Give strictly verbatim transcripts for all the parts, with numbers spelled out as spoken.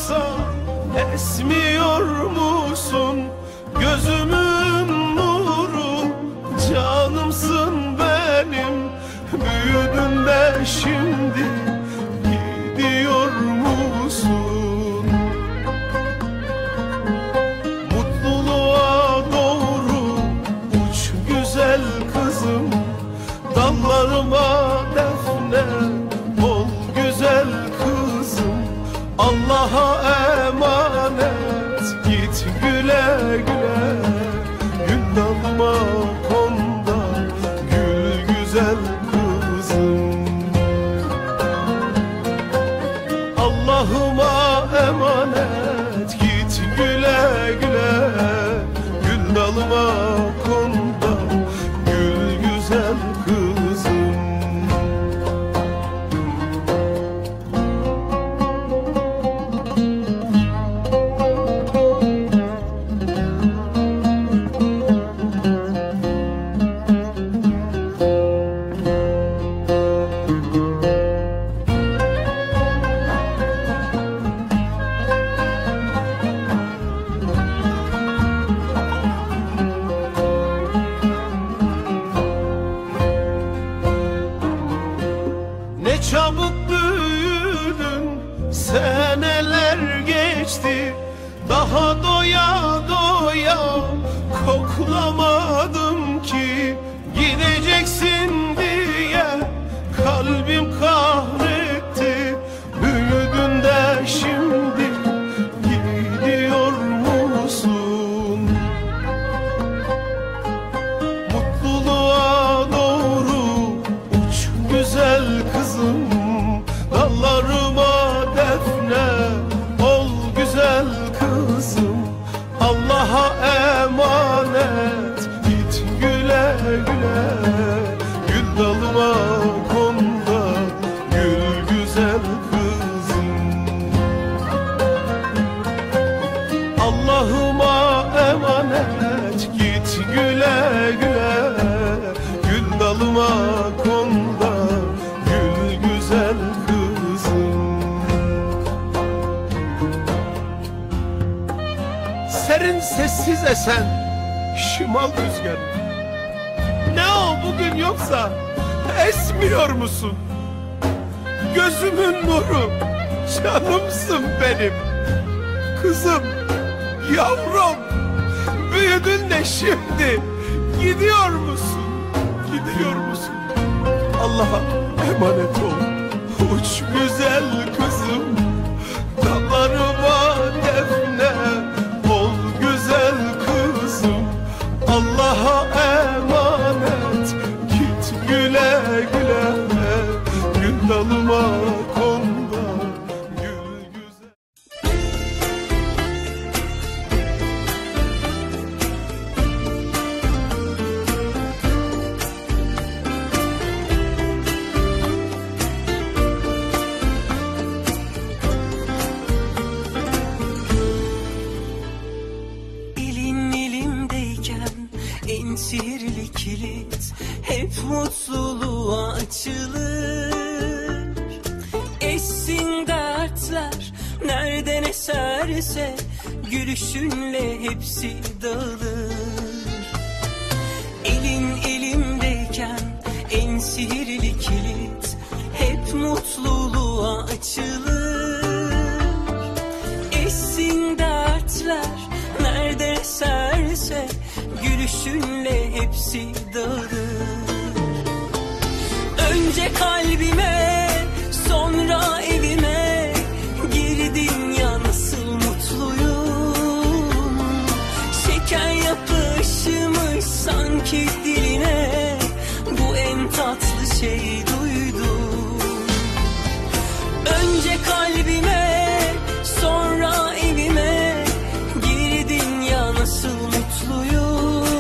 yoksa esmiyor musun? Gözümün nuru, canımsın benim. Büyüdün de şimdi gidiyor musun? Mutluluğa doğru uç güzel kızım, dallarıma defne ol güzel kızım. Allah'a emanet git güle güle, gül dalma konda gül güzel kızım. Allah'ıma emanet git güle güle, gül dalıma konda gül güzel kızım. Ne çabuk büyüdün, seneler geçti, daha doya doya koklamadım ki. Gideceksin diye kalbim kahretti, büyüdün de şimdi gidiyor musun? Mutluluğa doğru uç güzel kızım, dallarıma defne ol güzel kızım. Allah'a emanet git güle güle, gül dalıma konda gül güzel kızım. Allah'ıma emanet git güle güle, gül dalıma konda gül güzel kızım. Serin sessiz esen şimal rüzgarı, ne o bugün yoksa esmiyor musun? Gözümün nuru, canımsın benim. Kızım, yavrum, büyüdün de şimdi gidiyor musun? Gidiyor musun? Allah'a emanet ol uç güzel kızım, dallarıma defne ol güzel kızım. Allah'a emanet git güle güle, gül dalıma konda gül güzel. Elin elimdeyken en sihirli kilit hep mutluluğa açılır. Essin dertler nereden eserse, gülüşünle hepsi dağılır. Elin elimdeyken en sihirli kilit hep mutluluğa açılır. Essin dertler nerede eserse, gülüşünle hepsi dağılır. Önce kalbime, sonra evime girdin ya, nasıl mutluyum. Şeker yapışmış sanki diline, bu en tatlı şey duydum. Önce kalbime, sonra evime girdin ya, nasıl mutluyum.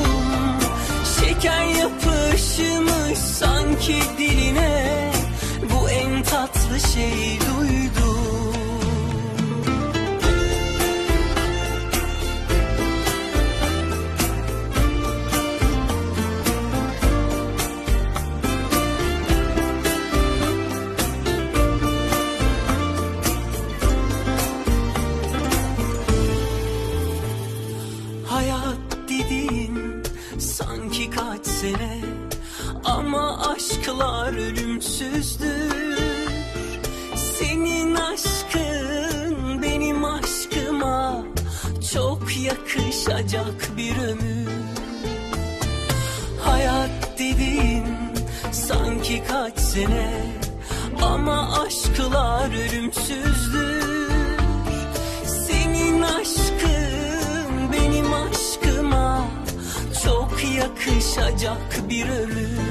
Şeker yapışmış sanki diline, bu en tatlı şey duydum. yakışacak bir ömür. Hayat dediğin sanki kaç sene, ama aşklar ölümsüzdür. Senin aşkın benim aşkıma çok yakışacak bir ömür.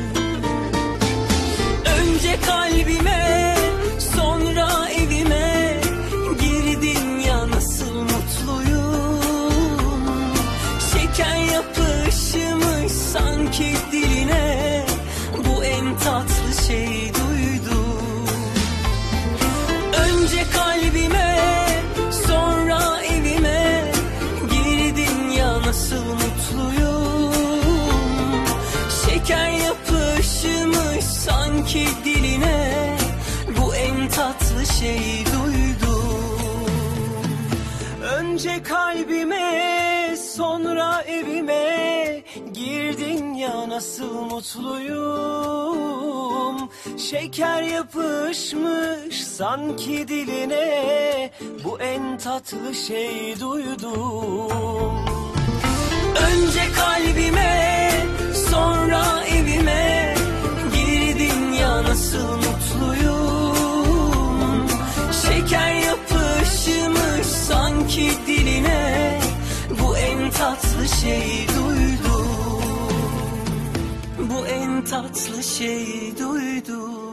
Önce kalbime, sonra evime girdin ya, nasıl mutluyum. Şeker yapışmış sanki diline, bu en tatlı şey duydum. Önce kalbime, sonra evime girdin ya, nasıl mutluyum. Şeker yapışmış sanki diline, bu en tatlı şey duydum. Önce kalbime, sonra evime girdin ya, nasıl mutluyum. Şeker yapışmış sanki diline, bu en tatlı şey duydum. Önce kalbime, sonra evime girdin ya, nasıl mutluyum. Şeker yapışmış sanki diline, bu en tatlı şey duydum. Bu en tatlı şey duydum.